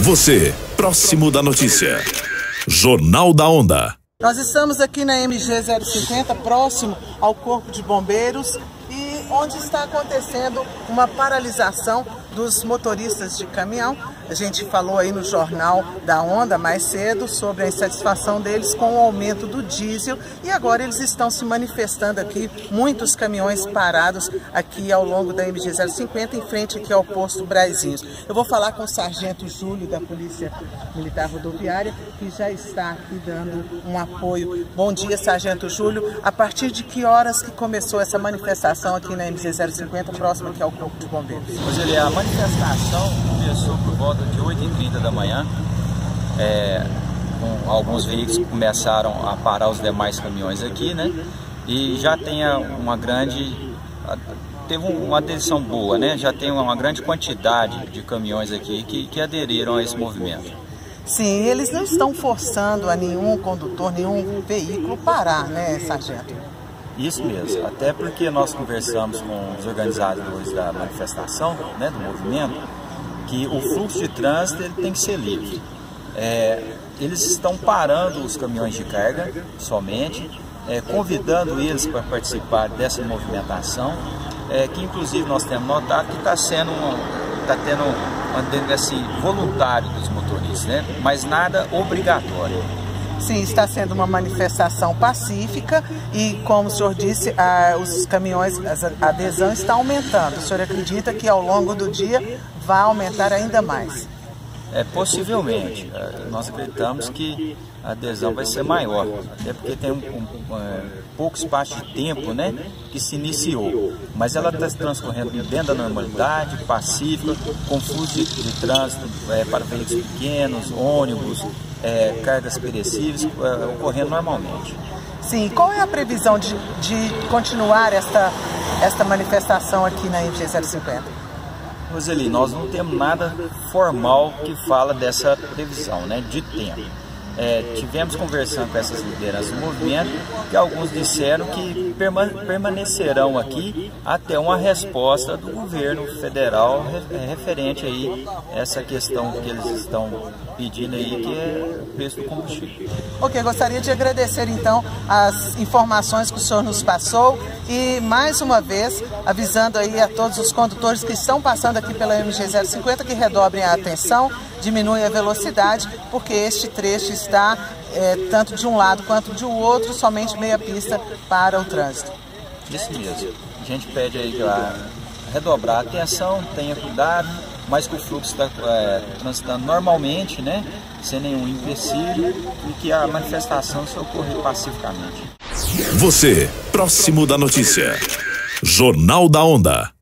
Você, próximo da notícia. Jornal da Onda. Nós estamos aqui na MG 050, próximo ao Corpo de Bombeiros, e onde está acontecendo uma paralisação dos motoristas de caminhão. A gente falou aí no Jornal da Onda mais cedo sobre a insatisfação deles com o aumento do diesel, e agora eles estão se manifestando aqui, muitos caminhões parados aqui ao longo da MG 050, em frente aqui ao posto Braizinhos. Eu vou falar com o Sargento Júlio da Polícia Militar Rodoviária, que já está aqui dando um apoio. Bom dia, Sargento Júlio. A partir de que horas que começou essa manifestação aqui na MG 050, próximo aqui ao Corpo de Bombeiros? A manifestação começou por volta de 8h30 da manhã. Alguns veículos começaram a parar os demais caminhões aqui, né? E já tem teve uma adesão boa, né? Já tem uma grande quantidade de caminhões aqui que aderiram a esse movimento. Sim, eles não estão forçando a nenhum condutor, nenhum veículo parar, né, Sargento? Isso mesmo, até porque nós conversamos com os organizadores da manifestação, né, do movimento, que o fluxo de trânsito ele tem que ser livre. Eles estão parando os caminhões de carga somente, convidando eles para participar dessa movimentação, que inclusive nós temos notado que está tendo assim, voluntário dos motoristas, né, mas nada obrigatório. Sim, está sendo uma manifestação pacífica e, como o senhor disse, os caminhões, a adesão está aumentando. O senhor acredita que ao longo do dia vai aumentar ainda mais? Possivelmente. Nós acreditamos que a adesão vai ser maior, até porque tem pouco espaço de tempo, né, que se iniciou. Mas ela está transcorrendo dentro da normalidade, pacífica, com fluxo de trânsito para veículos pequenos, ônibus, cargas perecíveis, ocorrendo normalmente. Sim, qual é a previsão de continuar esta manifestação aqui na MG 050? Roseli, nós não temos nada formal que fala dessa previsão, né, de tempo. Tivemos conversando com essas lideranças do movimento, que alguns disseram que permanecerão aqui até uma resposta do governo federal referente aí a essa questão que eles estão pedindo aí, que é o preço do combustível. Ok, gostaria de agradecer então as informações que o senhor nos passou e mais uma vez avisando aí a todos os condutores que estão passando aqui pela MG 050 que redobrem a atenção, diminuem a velocidade, porque este trecho está, tanto de um lado quanto de outro, somente meia pista para o trânsito. Isso mesmo. A gente pede aí para redobrar a atenção, tenha cuidado, mas que o fluxo está transitando normalmente, né, sem nenhum empecilho, e que a manifestação se ocorra pacificamente. Você, próximo da notícia. Jornal da Onda.